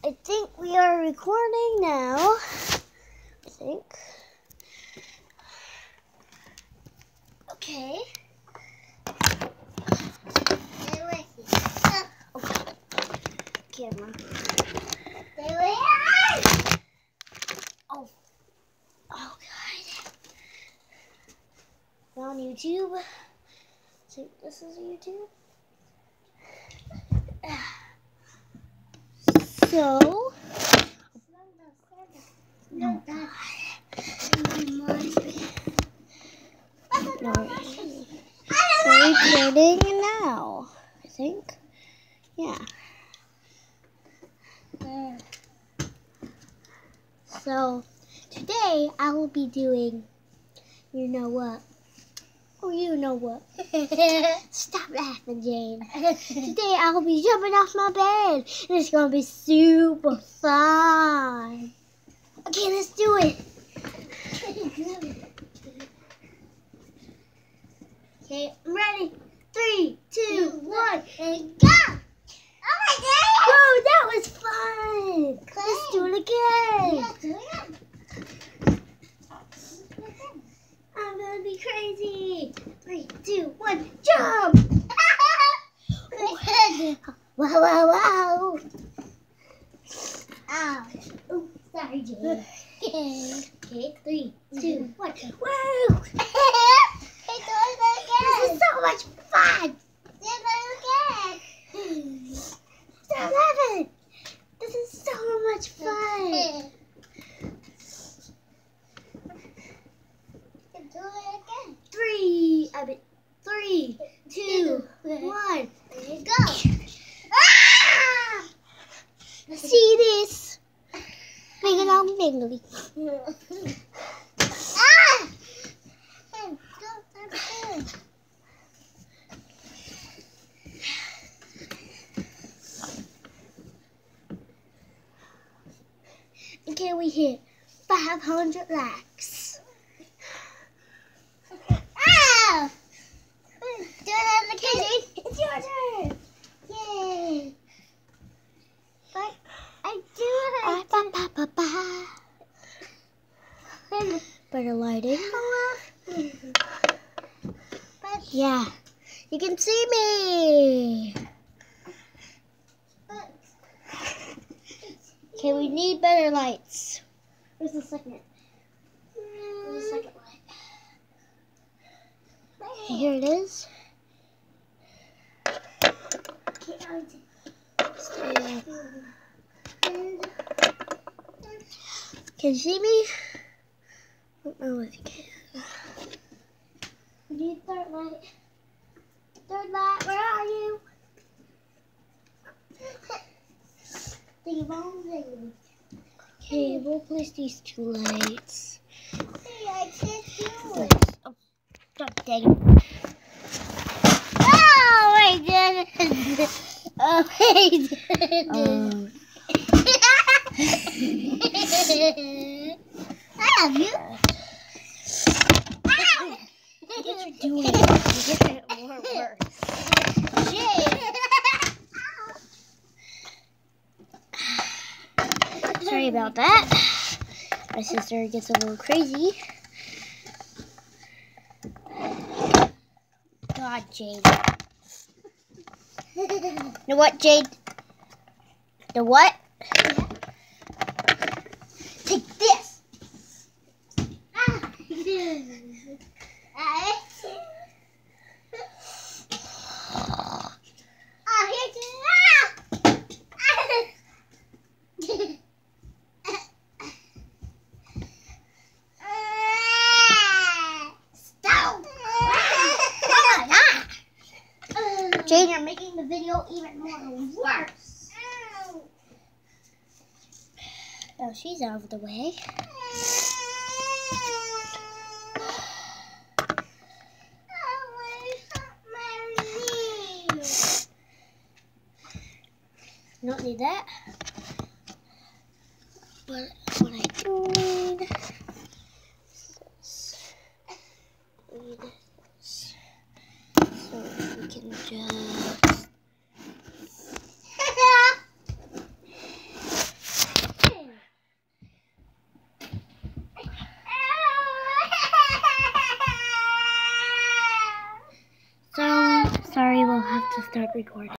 I think we are recording now. I think. Okay. Okay. Camera. Oh. Oh God. We're on YouTube. So this is YouTube. So. No. No. We're recording now. I think. Yeah. So today I will be doing, you know what? Oh, you know what? Stop laughing, Jane. Today I will be jumping off my bed, and it's gonna be super fun. Okay, let's do it. Okay, I'm ready. 3, 2, 1, and go! Oh my God! Oh, that was fun. Let's do it again. Yeah, do it again. I'm gonna be crazy. 3, 2, 1, jump! Wow, wow, wow. Ow. Oh, sorry, Jane. Okay, 3, 2, 1. Woo! This is so much fun. Stop laughing. This is so much fun. Do it again. 3, 2, 1. Go. Ah! See this? Bing along, bingly. Ah! Okay, we hit 500 likes. Ah! Do it again. It's your turn. Yay! But I do it. Better lighting. Yeah, you can see me. Okay, we need better lights. Where's the second? Where's the second light? Here it is. Can you see me? I don't know if you can. We need third light. Third light, where are you? Ding bong ding. Okay, we'll place these 2 lights. Hey, I can't do it. Oh, dang it. Oh, I did it. Oh, I did it. I love you. What are you doing? You're making it more worse. Jay. Sorry about that. My sister gets a little crazy. God, Jade. You know what, Jade? The what? Take this. Ah. Jane, you're making the video even more worse. Oh, she's out of the way. You don't need that. But what I do need is this. So we can just to start recording.